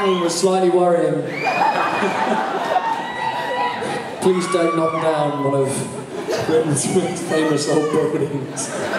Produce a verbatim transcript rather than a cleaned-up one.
banging was slightly worrying. Please don't knock down one of Britain's most famous old buildings.